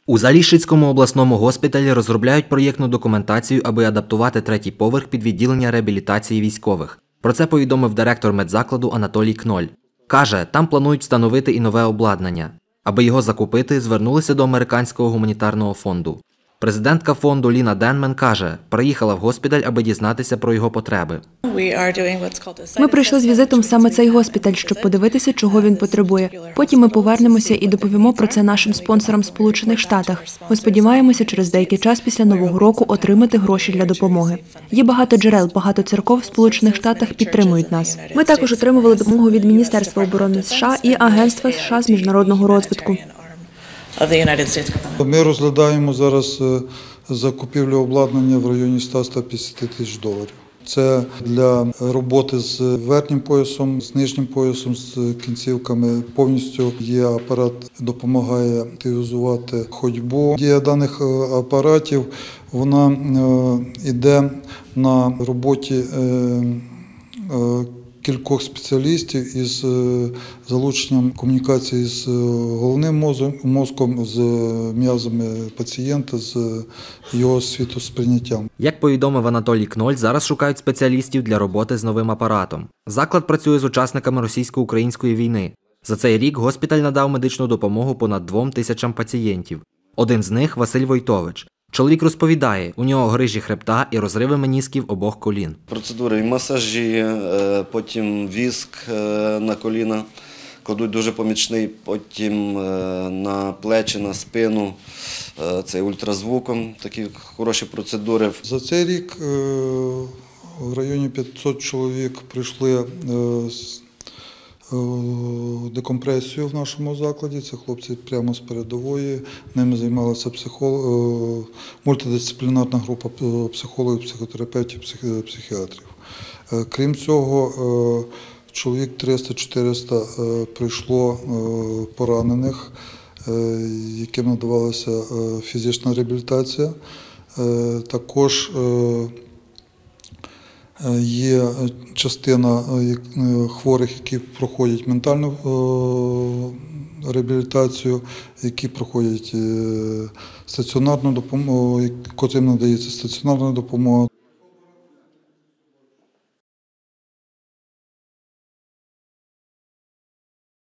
У Заліщицькому обласному госпіталі розробляють проєктну документацію, аби адаптувати третій поверх під відділення реабілітації військових. Про це повідомив директор медзакладу Анатолій Кноль. Каже, там планують встановити і нове обладнання. Аби його закупити, звернулися до Американського гуманітарного фонду. Президентка фонду Ліна Денмен каже, приїхала в госпіталь, аби дізнатися про його потреби. Ми прийшли з візитом саме цей госпіталь, щоб подивитися, чого він потребує. Потім ми повернемося і доповімо про це нашим спонсорам в Сполучених Штатах. Ми сподіваємося через деякий час після Нового року отримати гроші для допомоги. Є багато джерел, багато церков в Сполучених Штатах підтримують нас. Ми також отримували допомогу від Міністерства оборони США і Агентства США з міжнародного розвитку. Ми розглядаємо зараз закупівлю обладнання в районі $100–150 тисяч. Це для роботи з верхнім поясом, з нижнім поясом, з кінцівками. Повністю є апарат, допомагає активізувати ходьбу. Дія даних апаратів, вона йде на роботі кількох спеціалістів із залученням комунікації з головним мозком, з м'язами пацієнта, з його світосприйняттям. Як повідомив Анатолій Кноль, зараз шукають спеціалістів для роботи з новим апаратом. Заклад працює з учасниками російсько-української війни. За цей рік госпіталь надав медичну допомогу понад 2000 пацієнтів. Один з них – Василь Войтович. Чоловік розповідає, у нього грижі хребта і розриви менісків обох колін. Процедури масажі, потім віск на коліна, кладуть дуже помічний, потім на плечі, на спину, це ультразвуком, такі хороші процедури. За цей рік в районі 500 чоловік прийшли з декомпресію в нашому закладі. Це хлопці прямо з передової. Ними займалася мультидисциплінарна група психологів, психотерапевтів, психіатрів. Крім цього, чоловік 300–400 прийшло поранених, яким надавалася фізична реабілітація. Також є частина хворих, які проходять ментальну реабілітацію, які проходять стаціонарну допомогу, котрим надається стаціонарна допомога.